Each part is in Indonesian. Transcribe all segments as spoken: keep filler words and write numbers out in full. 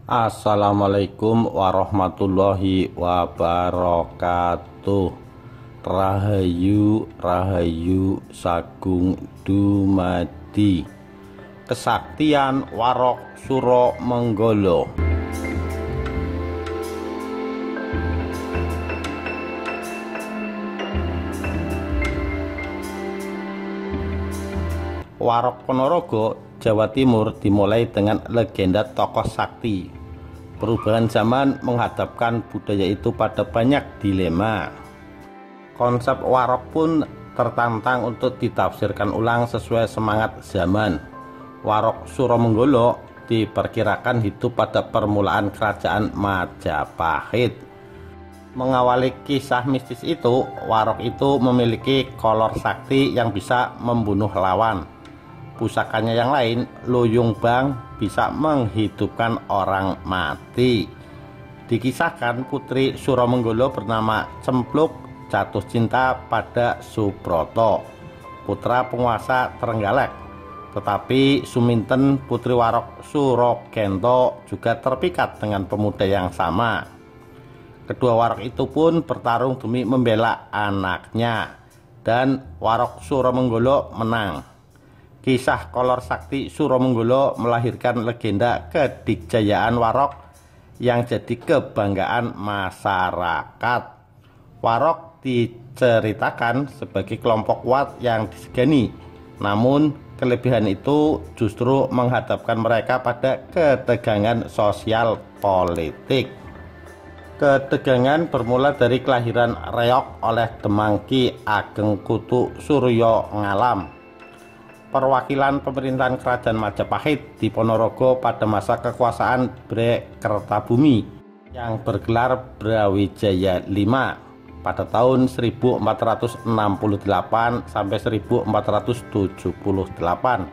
Assalamualaikum warahmatullahi wabarakatuh. Rahayu Rahayu Sagung Dumadi. Kesaktian Warok Suro Menggolo. Warok Ponorogo, Jawa Timur dimulai dengan legenda tokoh sakti. Perubahan zaman menghadapkan budaya itu pada banyak dilema. Konsep warok pun tertantang untuk ditafsirkan ulang sesuai semangat zaman. Warok Suro Menggolo diperkirakan hidup pada permulaan kerajaan Majapahit. Mengawali kisah mistis itu, warok itu memiliki kolor sakti yang bisa membunuh lawan. Pusakanya yang lain, Luyung Bang, bisa menghidupkan orang mati. Dikisahkan Putri Suro Menggolo bernama Cempluk jatuh cinta pada Subroto, putra penguasa Trenggalek. Tetapi Suminten, putri Warok Surogento, juga terpikat dengan pemuda yang sama. Kedua warok itu pun bertarung demi membela anaknya, dan Warok Suro Menggolo menang. Kisah kolor sakti Suro Menggolo melahirkan legenda kedikjayaan warok yang jadi kebanggaan masyarakat. Warok diceritakan sebagai kelompok kuat yang disegani, namun kelebihan itu justru menghadapkan mereka pada ketegangan sosial politik. Ketegangan bermula dari kelahiran reog oleh Demang Ki Ageng Kutu Suryo Ngalam, perwakilan pemerintahan kerajaan Majapahit di Ponorogo pada masa kekuasaan Bre Kertabumi yang bergelar Brawijaya lima pada tahun seribu empat ratus enam puluh delapan sampai seribu empat ratus tujuh puluh delapan.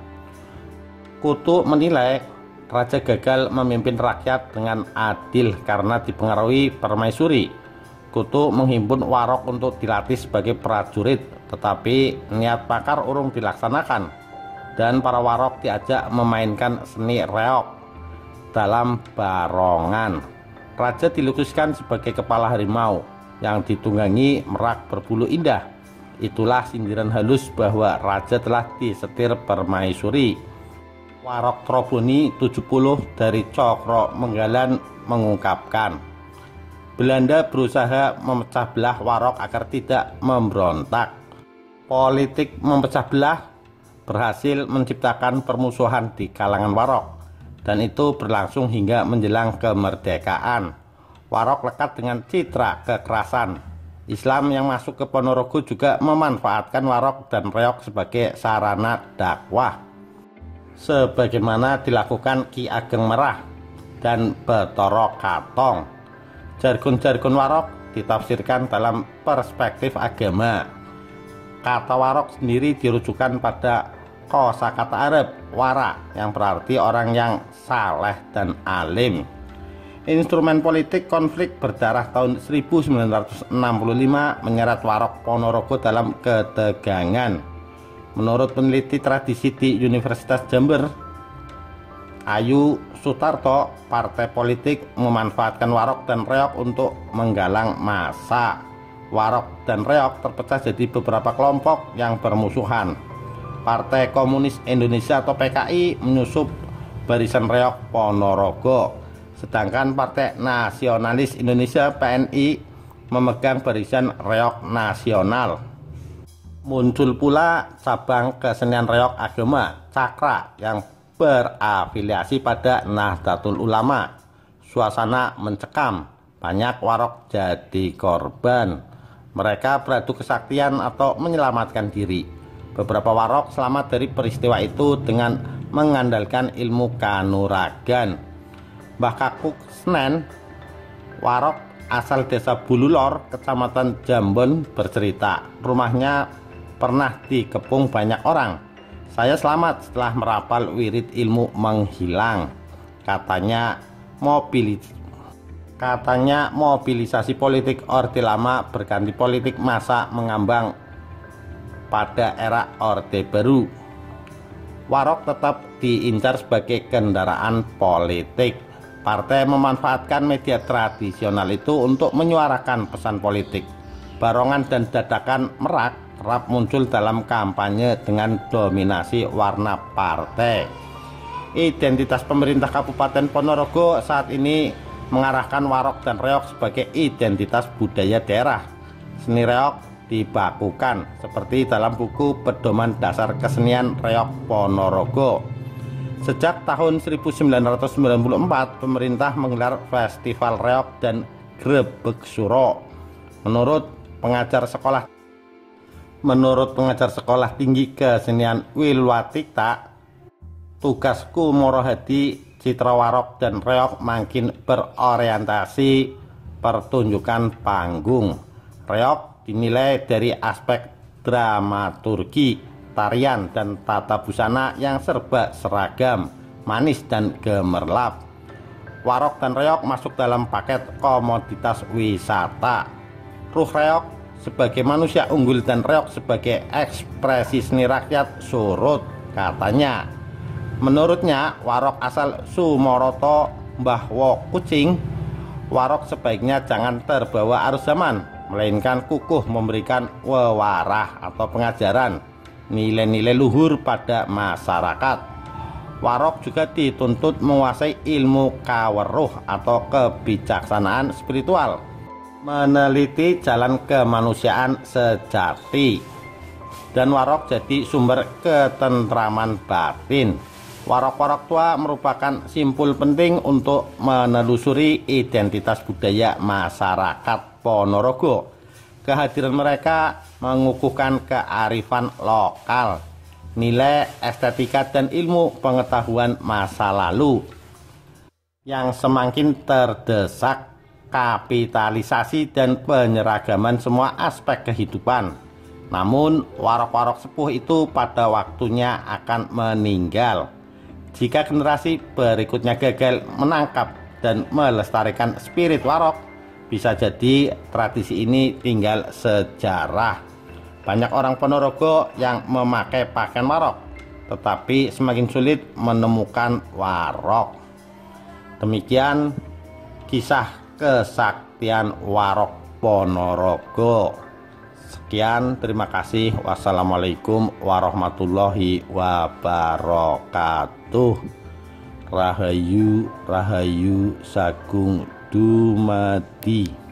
Kutu menilai raja gagal memimpin rakyat dengan adil karena dipengaruhi permaisuri. Kutu menghimpun warok untuk dilatih sebagai prajurit, tetapi niat pakar urung dilaksanakan, dan para warok diajak memainkan seni reog dalam barongan. Raja dilukiskan sebagai kepala harimau yang ditunggangi merak berbulu indah. Itulah sindiran halus bahwa raja telah disetir permaisuri. Warok Troboni tujuh puluh dari Cokro Menggalan mengungkapkan, Belanda berusaha memecah belah warok agar tidak memberontak. Politik memecah belah berhasil menciptakan permusuhan di kalangan warok, dan itu berlangsung hingga menjelang kemerdekaan. Warok lekat dengan citra kekerasan. Islam yang masuk ke Ponorogo juga memanfaatkan warok dan reog sebagai sarana dakwah, sebagaimana dilakukan Ki Ageng Merah dan Bathara Katong. Jargon-jargon warok ditafsirkan dalam perspektif agama. Kata warok sendiri dirujukan pada kosakata Arab wara yang berarti orang yang saleh dan alim. Instrumen politik konflik berdarah tahun seribu sembilan ratus enam puluh lima menyeret warok Ponorogo dalam ketegangan. Menurut peneliti tradisi di Universitas Jember, Ayu Sutarto, partai politik memanfaatkan warok dan reog untuk menggalang massa. Warok dan reog terpecah jadi beberapa kelompok yang bermusuhan. Partai Komunis Indonesia atau P K I menyusup barisan reog Ponorogo, sedangkan Partai Nasionalis Indonesia P N I memegang barisan reog nasional. Muncul pula cabang kesenian reog agama Cakra yang berafiliasi pada Nahdlatul Ulama. Suasana mencekam, banyak warok jadi korban. Mereka beradu kesaktian atau menyelamatkan diri. Beberapa warok selamat dari peristiwa itu dengan mengandalkan ilmu kanuragan. Mbah Kakuk Senen, warok asal desa Bululor, kecamatan Jambon, bercerita, rumahnya pernah dikepung banyak orang. Saya selamat setelah merapal wirid ilmu menghilang. Katanya mobilis katanya mobilisasi politik Orde Lama berganti politik massa mengambang pada era Orde Baru. Warok tetap diincar sebagai kendaraan politik. Partai memanfaatkan media tradisional itu untuk menyuarakan pesan politik. Barongan dan dadakan merak kerap muncul dalam kampanye dengan dominasi warna partai. Identitas pemerintah Kabupaten Ponorogo saat ini mengarahkan warok dan reog sebagai identitas budaya daerah. Seni reog dibakukan seperti dalam buku Pedoman Dasar Kesenian Reog Ponorogo. Sejak tahun seribu sembilan ratus sembilan puluh empat, pemerintah menggelar festival reog dan grebeg suro. Menurut pengajar sekolah Menurut pengajar sekolah tinggi kesenian Wilwatikta, tugasku Morohadi citra warok dan reog makin berorientasi pertunjukan panggung. Reog dinilai dari aspek dramaturgi, tarian dan tata busana yang serba seragam, manis dan gemerlap. Warok dan reog masuk dalam paket komoditas wisata. Ruh reog sebagai manusia unggul dan reog sebagai ekspresi seni rakyat surut, katanya. Menurutnya, warok asal Sumoroto Mbah Wo Kucing, warok sebaiknya jangan terbawa arus zaman, melainkan kukuh memberikan wewarah atau pengajaran nilai-nilai luhur pada masyarakat. Warok juga dituntut menguasai ilmu kaweruh atau kebijaksanaan spiritual, meneliti jalan kemanusiaan sejati, dan warok jadi sumber ketentraman batin. Warok-warok tua merupakan simpul penting untuk menelusuri identitas budaya masyarakat Ponorogo. Kehadiran mereka mengukuhkan kearifan lokal, nilai estetika dan ilmu pengetahuan masa lalu yang semakin terdesak kapitalisasi dan penyeragaman semua aspek kehidupan. Namun, warok-warok sepuh itu pada waktunya akan meninggal. Jika generasi berikutnya gagal menangkap dan melestarikan spirit warok, bisa jadi tradisi ini tinggal sejarah. Banyak orang Ponorogo yang memakai pakaian warok, tetapi semakin sulit menemukan warok. Demikian kisah kesaktian warok Ponorogo. Sekian, terima kasih. Wassalamualaikum warahmatullahi wabarakatuh. Rahayu, rahayu, sagung dumadi.